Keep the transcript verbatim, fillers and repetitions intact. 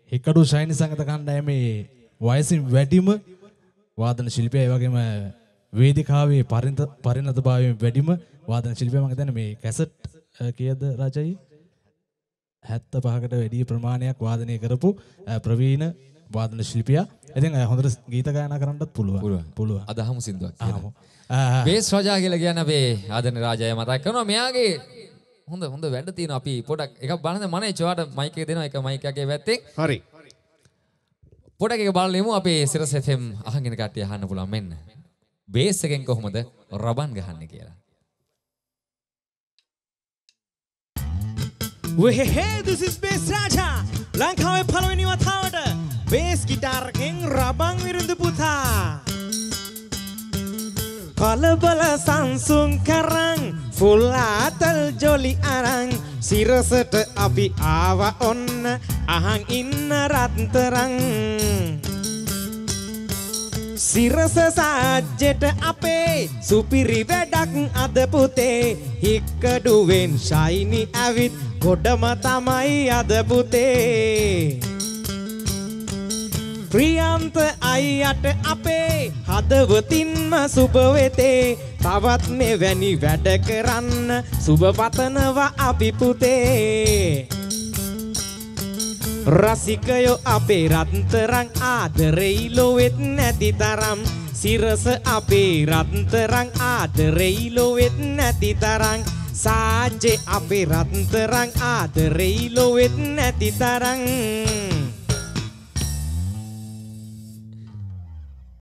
හික්කඩු ශෛනි සංගත කණ්ඩායමේ වයසින් වැඩිම වාදන ශිල්පියා ඒ වගේම වේදිකාවේ පරිණත පරිණතභාවයෙන් වැඩිම වාදන ශිල්පියා මම හිතන්නේ මේ කැසට් කීයද රාජයි හැත්තෑ පහකට වැඩි ප්‍රමාණයක් වාදනය කරපු ප්‍රවීණ වාදන ශිල්පියා. ඉතින් හොඳට ගීත ගායනා කරන්නත් පුළුවන්. පුළුවන්. අද අහමු සින්දුවක් කියලා. බේස් රජා කියලා කියන්නේ අපේ ආදරණීය රාජය මතක් කරනවා. මෙයාගේ හොඳ හොඳ වැඩ තියෙනවා. අපි පොඩක් එකක් බලන්න මනේ චෝට මයික් එක දෙනවා. එක මයික් එකේ පැත්තෙන්. හරි. පොඩක් එක බලලෙමු අපේ සිරස් එෆ් එම් අහගෙන කට්ටිය අහන්න පුළුවන් මෙන්න. බේස් එකෙන් කොහොමද රබන් ගහන්නේ කියලා. Hey, hey, this is Bass Raja. ලංකාවේ පළවෙනි වතාවට බේස් ගිටාර් එකෙන් රබන් විරුදු පුතා. කලබල සංසුන් කරන් ෆුල් ආතල් ජොලි අරන් සිරසට අපි ආව ඔන්න අහන් ඉන්න රත්තරන්. සිරස සාජ්ජෙට අපේ සුපිරි වැඩක් අද පුතේ හික්කඩුවෙන් ශයිනි ඇවිත් ගොඩම තමයි අද පුතේ. ප්‍රියන්ත අයියට අපේ හදවතින්ම සුබ වෙතේ තවත් මෙවැනි වැඩ කරන්න සුබ පතනවා අපි පුතේ. රසිකයෝ අපේ රත්තරන් ආදරෙයි ලොවෙත් නැති තරම් සිරස අපේ රත්තරන් ආදරෙයි ලොවෙත් නැති තරම් සාජ්ජේ අපේ රත්තරන් ආදරෙයි ලොවෙත් නැති තරම්